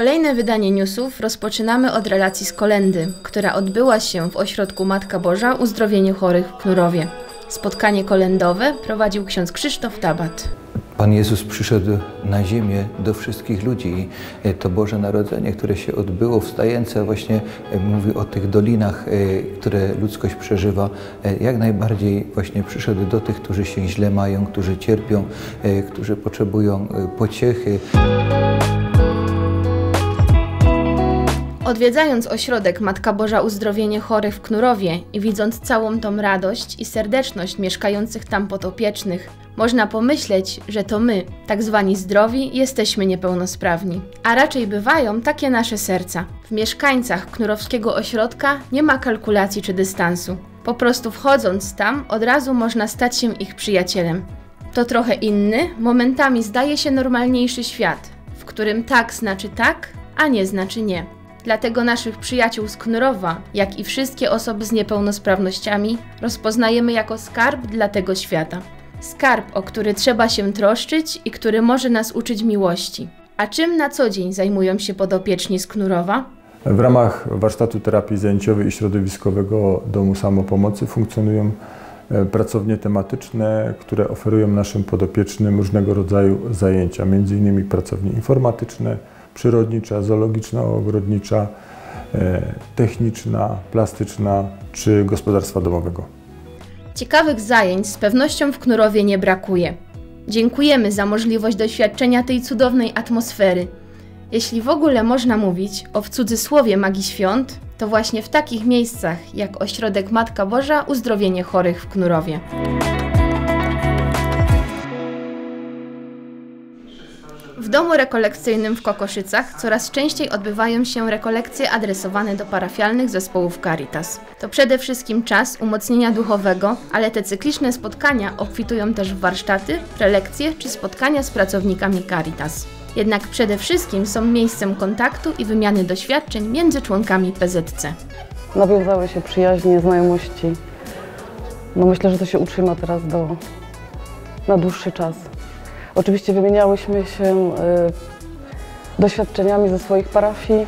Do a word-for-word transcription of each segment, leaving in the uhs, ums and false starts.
Kolejne wydanie newsów rozpoczynamy od relacji z kolędy, która odbyła się w ośrodku Matka Boża Uzdrowienie Chorych w Knurowie. Spotkanie kolędowe prowadził ksiądz Krzysztof Tabat. Pan Jezus przyszedł na ziemię do wszystkich ludzi i to Boże Narodzenie, które się odbyło w Stajence, właśnie mówi o tych dolinach, które ludzkość przeżywa. Jak najbardziej właśnie przyszedł do tych, którzy się źle mają, którzy cierpią, którzy potrzebują pociechy. Odwiedzając ośrodek Matka Boża Uzdrowienie Chorych w Knurowie i widząc całą tą radość i serdeczność mieszkających tam podopiecznych, można pomyśleć, że to my, tak zwani zdrowi, jesteśmy niepełnosprawni. A raczej bywają takie nasze serca. W mieszkańcach knurowskiego ośrodka nie ma kalkulacji czy dystansu. Po prostu wchodząc tam, od razu można stać się ich przyjacielem. To trochę inny, momentami zdaje się normalniejszy świat, w którym tak znaczy tak, a nie znaczy nie. Dlatego naszych przyjaciół z Knurowa, jak i wszystkie osoby z niepełnosprawnościami, rozpoznajemy jako skarb dla tego świata. Skarb, o który trzeba się troszczyć i który może nas uczyć miłości. A czym na co dzień zajmują się podopieczni z Knurowa? W ramach warsztatu terapii zajęciowej i środowiskowego Domu Samopomocy funkcjonują pracownie tematyczne, które oferują naszym podopiecznym różnego rodzaju zajęcia, między innymi pracownie informatyczne, przyrodnicza, zoologiczna, ogrodnicza, techniczna, plastyczna czy gospodarstwa domowego. Ciekawych zajęć z pewnością w Knurowie nie brakuje. Dziękujemy za możliwość doświadczenia tej cudownej atmosfery. Jeśli w ogóle można mówić o w cudzysłowie magii świąt, to właśnie w takich miejscach jak ośrodek Matka Boża Uzdrowienie Chorych w Knurowie. W domu rekolekcyjnym w Kokoszycach coraz częściej odbywają się rekolekcje adresowane do parafialnych zespołów Caritas. To przede wszystkim czas umocnienia duchowego, ale te cykliczne spotkania obfitują też w warsztaty, prelekcje czy spotkania z pracownikami Caritas. Jednak przede wszystkim są miejscem kontaktu i wymiany doświadczeń między członkami P Z C. Nawiązały się przyjaźnie, znajomości. No myślę, że to się utrzyma teraz do, na dłuższy czas. Oczywiście wymieniałyśmy się y, doświadczeniami ze swoich parafii.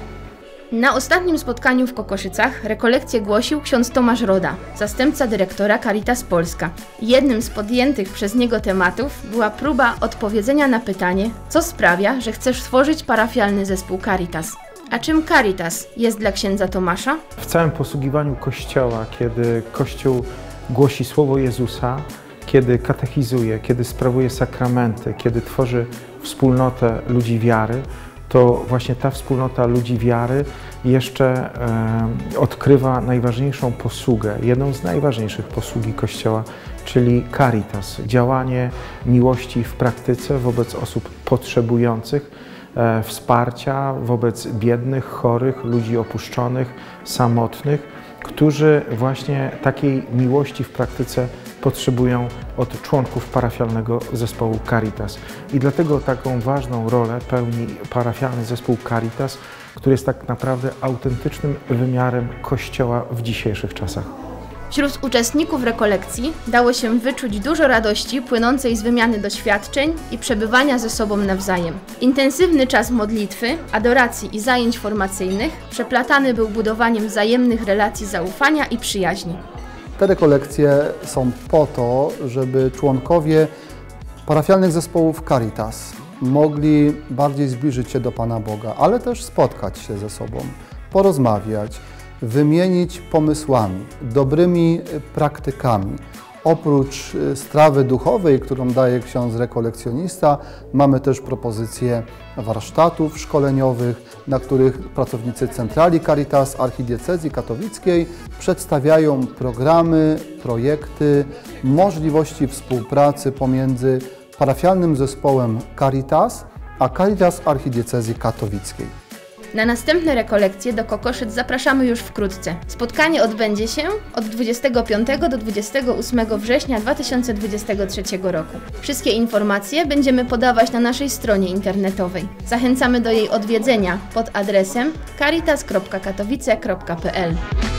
Na ostatnim spotkaniu w Kokoszycach rekolekcję głosił ksiądz Tomasz Roda, zastępca dyrektora Caritas Polska. Jednym z podjętych przez niego tematów była próba odpowiedzenia na pytanie, co sprawia, że chcesz stworzyć parafialny zespół Caritas. A czym Caritas jest dla księdza Tomasza? W całym posługiwaniu Kościoła, kiedy Kościół głosi słowo Jezusa, kiedy katechizuje, kiedy sprawuje sakramenty, kiedy tworzy wspólnotę ludzi wiary, to właśnie ta wspólnota ludzi wiary jeszcze e, odkrywa najważniejszą posługę, jedną z najważniejszych posługi Kościoła, czyli Caritas, działanie miłości w praktyce wobec osób potrzebujących e, wsparcia, wobec biednych, chorych, ludzi opuszczonych, samotnych, którzy właśnie takiej miłości w praktyce potrzebują od członków parafialnego zespołu Caritas. I dlatego taką ważną rolę pełni parafialny zespół Caritas, który jest tak naprawdę autentycznym wymiarem Kościoła w dzisiejszych czasach. Wśród uczestników rekolekcji dało się wyczuć dużo radości płynącej z wymiany doświadczeń i przebywania ze sobą nawzajem. Intensywny czas modlitwy, adoracji i zajęć formacyjnych przeplatany był budowaniem wzajemnych relacji zaufania i przyjaźni. Te rekolekcje są po to, żeby członkowie parafialnych zespołów Caritas mogli bardziej zbliżyć się do Pana Boga, ale też spotkać się ze sobą, porozmawiać, wymienić pomysłami, dobrymi praktykami. Oprócz strawy duchowej, którą daje ksiądz rekolekcjonista, mamy też propozycje warsztatów szkoleniowych, na których pracownicy Centrali Caritas Archidiecezji Katowickiej przedstawiają programy, projekty, możliwości współpracy pomiędzy parafialnym zespołem Caritas a Caritas Archidiecezji Katowickiej. Na następne rekolekcje do Kokoszyc zapraszamy już wkrótce. Spotkanie odbędzie się od dwudziestego piątego do dwudziestego ósmego września dwa tysiące dwudziestego trzeciego roku. Wszystkie informacje będziemy podawać na naszej stronie internetowej. Zachęcamy do jej odwiedzenia pod adresem caritas kropka katowice kropka p l.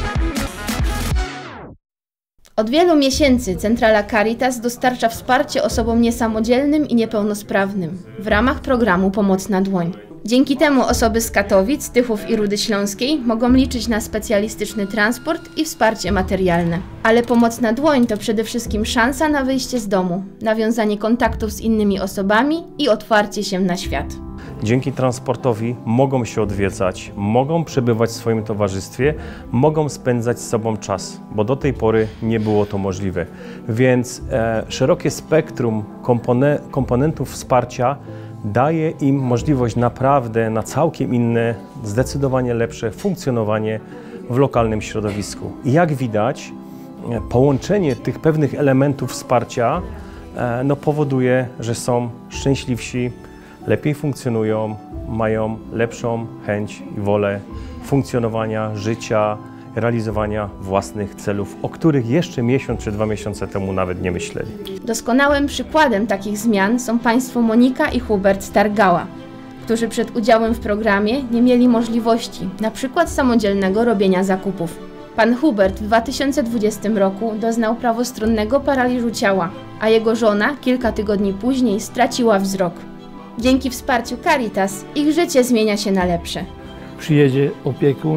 Od wielu miesięcy Centrala Caritas dostarcza wsparcie osobom niesamodzielnym i niepełnosprawnym w ramach programu Pomocna Dłoń. Dzięki temu osoby z Katowic, Tychów i Rudy Śląskiej mogą liczyć na specjalistyczny transport i wsparcie materialne. Ale pomoc na dłoń to przede wszystkim szansa na wyjście z domu, nawiązanie kontaktów z innymi osobami i otwarcie się na świat. Dzięki transportowi mogą się odwiedzać, mogą przebywać w swoim towarzystwie, mogą spędzać z sobą czas, bo do tej pory nie było to możliwe. Więc e, szerokie spektrum kompone komponentów wsparcia daje im możliwość naprawdę na całkiem inne, zdecydowanie lepsze funkcjonowanie w lokalnym środowisku. I jak widać, połączenie tych pewnych elementów wsparcia e, no, powoduje, że są szczęśliwsi, lepiej funkcjonują, mają lepszą chęć i wolę funkcjonowania, życia, realizowania własnych celów, o których jeszcze miesiąc czy dwa miesiące temu nawet nie myśleli. Doskonałym przykładem takich zmian są państwo Monika i Hubert z Targała, którzy przed udziałem w programie nie mieli możliwości, na przykład samodzielnego robienia zakupów. Pan Hubert w dwa tysiące dwudziestym roku doznał prawostronnego paraliżu ciała, a jego żona kilka tygodni później straciła wzrok. Dzięki wsparciu Caritas ich życie zmienia się na lepsze. Przyjedzie opiekun,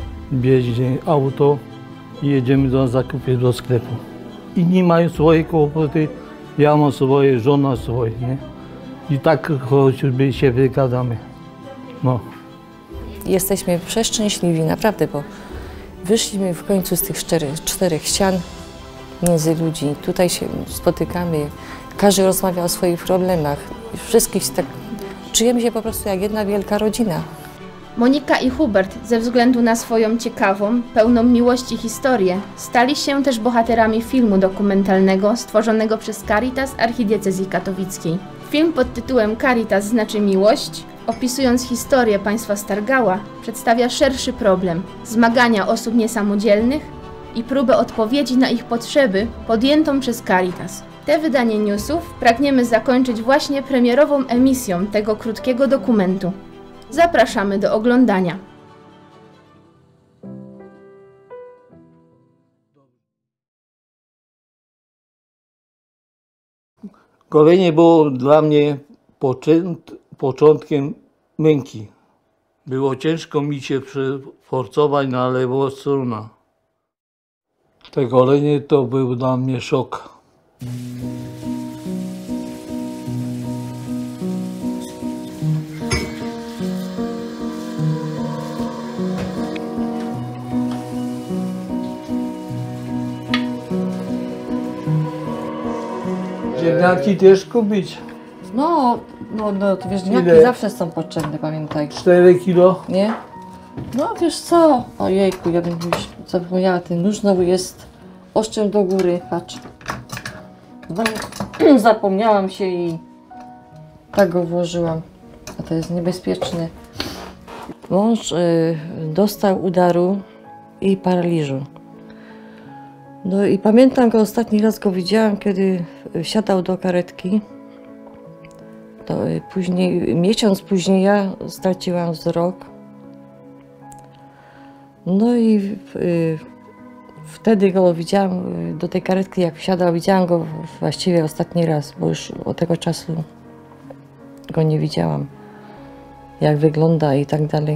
bierze auto i jedziemy do zakupy do sklepu. Inni mają swoje kłopoty, ja mam swoje, żona swoje, nie? I tak choćby się wygadamy. No. Jesteśmy przeszczęśliwi, naprawdę, bo wyszliśmy w końcu z tych czterech, czterech ścian między ludzi. Tutaj się spotykamy, każdy rozmawia o swoich problemach. Wszystkich tak czujemy się po prostu jak jedna wielka rodzina. Monika i Hubert ze względu na swoją ciekawą, pełną miłości historię stali się też bohaterami filmu dokumentalnego stworzonego przez Caritas Archidiecezji Katowickiej. Film pod tytułem Caritas znaczy miłość, opisując historię państwa Stargała, przedstawia szerszy problem zmagania osób niesamodzielnych i próbę odpowiedzi na ich potrzeby podjętą przez Caritas. Te wydanie newsów pragniemy zakończyć właśnie premierową emisją tego krótkiego dokumentu. Zapraszamy do oglądania. Golenie było dla mnie początkiem męki. Było ciężko mi się przeforcować na lewą stronę. Te golenie to był dla mnie szok. Ziemniaki też kupić. No, no, no to wiesz, ziemniaki Ile? zawsze są potrzebne, pamiętaj. cztery kilo. Nie? No wiesz co? Ojejku, ja bym już zapomniała, ten nóż znowu jest ostrzem do góry, patrz. Znowu zapomniałam się i tak go włożyłam. A to jest niebezpieczne. Mąż y, dostał udaru i paraliżu. No i pamiętam go, ostatni raz go widziałam, kiedy wsiadał do karetki. To y, później, miesiąc później ja straciłam wzrok. No i y, wtedy go widziałam, y, do tej karetki jak wsiadał, widziałam go właściwie ostatni raz, bo już od tego czasu go nie widziałam, jak wygląda i tak dalej.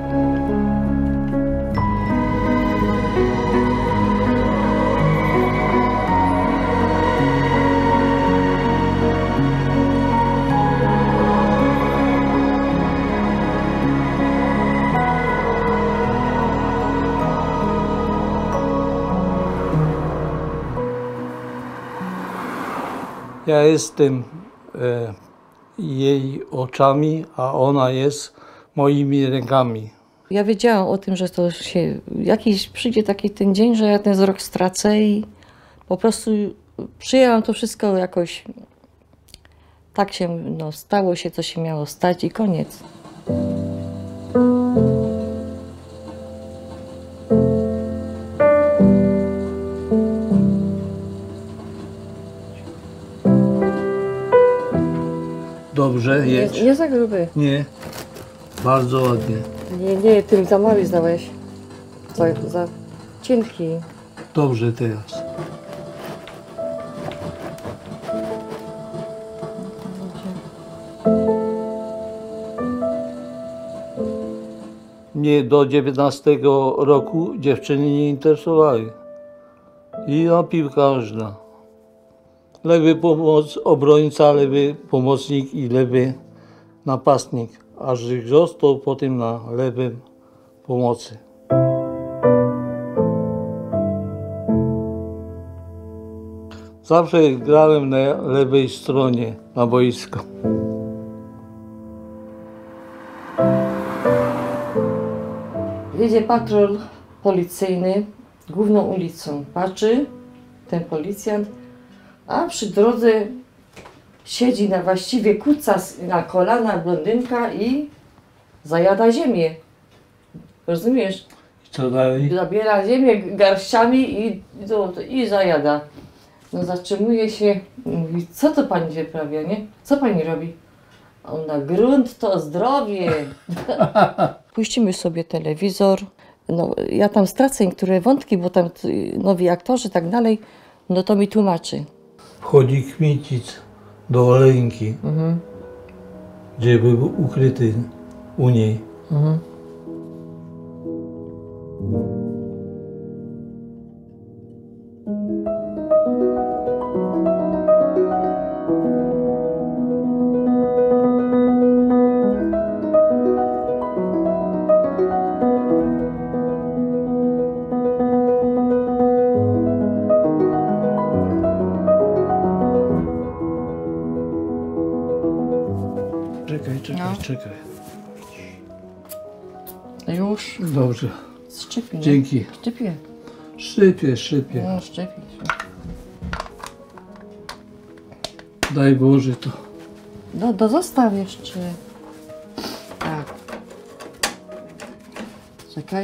Ja jestem e, jej oczami, a ona jest moimi rękami. Ja wiedziałam o tym, że to się jakiś przyjdzie taki ten dzień, że ja ten wzrok stracę i po prostu przyjęłam to wszystko jakoś, tak się no, stało się, co się miało stać i koniec. Dobrze, jedź. Nie, nie za gruby. Nie, bardzo ładnie. Nie, nie, tym za mały zdałeś. Za, za cienki. Dobrze teraz. Nie, do dziewiętnastego roku dziewczyny nie interesowały. I no, piłkarza. Lewy pomoc, obrońca, lewy pomocnik i lewy napastnik. Aż został potem na lewym pomocy. Zawsze grałem na lewej stronie na boisku. Jedzie patrol policyjny główną ulicą. Patrzy ten policjant, a przy drodze siedzi na właściwie kuca na kolana blondynka i zajada ziemię. Rozumiesz? Co dalej? Zabiera ziemię garściami i, i, i zajada. No zatrzymuje się, mówi, co to pani wyprawia, nie? Co pani robi? A ona, grunt to zdrowie. Puścimy sobie telewizor. No, ja tam stracę niektóre wątki, bo tam nowi aktorzy i tak dalej, no to mi tłumaczy. Wchodzi Kmicic do Oleńki, Mhm. gdzie był ukryty u niej. Mhm. Czekaj, czekaj, No. czekaj. Już Dobrze, szczypi, nie? dzięki. Szczypie. Szczypie, szczypie. No, szczypi się. Daj Boże to. No, to zostaw jeszcze. Tak. Czekaj.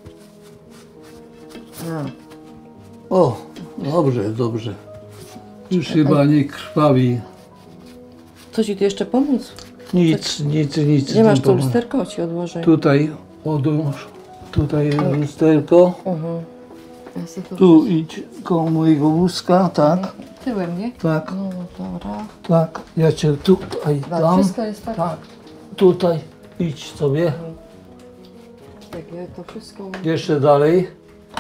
No. O, dobrze, dobrze. Już chyba nie krwawi. Co ci tu jeszcze pomóc? Nic, nic, nic. Nie masz tu pomogę. lusterko, ci odłożę. Tutaj odłóż. Tutaj jest lusterko. Mhm. Ja sobie to Tu idź koło mojego wózka, tak, tyłem, nie? tak, No, dobra. tak. Ja cię tutaj Dobra, dam. wszystko jest tak. Tak. Tutaj idź sobie. Tak, ja to wszystko... Jeszcze dalej.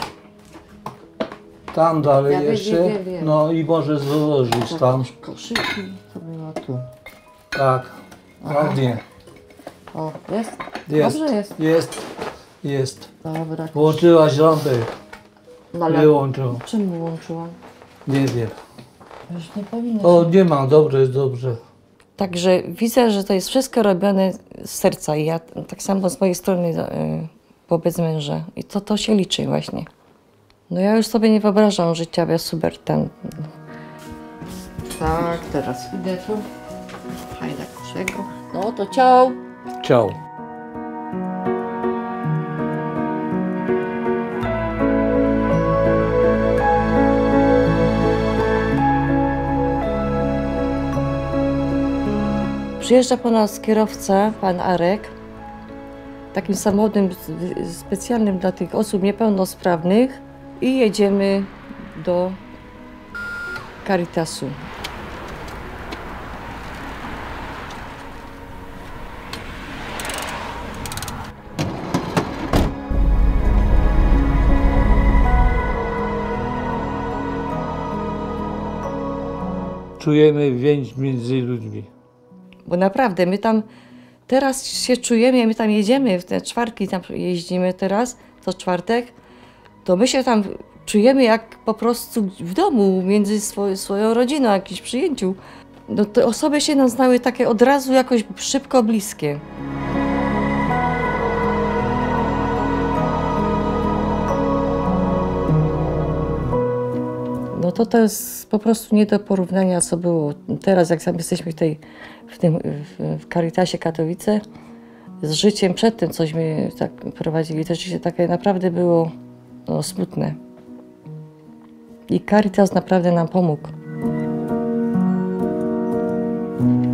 Tam dalej Ja wiem, jeszcze. wiem, wiem. No i możesz założyć tam. Koszyki to było tu. Tak. Ładnie. O, jest? Jest. Dobrze jest. Jest. Jest. Dobra. Włączyłaś lampę. No, ale Wyłączył. czym wyłączyłam? Nie wiem. Już nie powinno. O, nie ma. Dobrze, jest dobrze. Także widzę, że to jest wszystko robione z serca i ja tak samo z mojej strony y, wobec męża. I to, to się liczy właśnie. No ja już sobie nie wyobrażam życia bez Hubertem. Tak, teraz idę tu. Fajna czego. No to ciao. Ciao. Przyjeżdża po nas kierowca, pan Arek, takim samochodem specjalnym dla tych osób niepełnosprawnych i jedziemy do Caritasu. Czujemy więź między ludźmi. Bo naprawdę, my tam teraz się czujemy, my tam jedziemy, w te czwartki tam jeździmy teraz, co czwartek, to my się tam czujemy jak po prostu w domu, między swo swoją rodziną, jakimś przyjęciu. No te osoby się nam znały takie od razu jakoś szybko bliskie. No to to jest po prostu nie do porównania, co było teraz, jak sam jesteśmy w, tej, w tym w, w Caritasie Katowice, z życiem przed tym, cośmy tak prowadzili. To życie takie naprawdę było no, smutne. I Caritas naprawdę nam pomógł.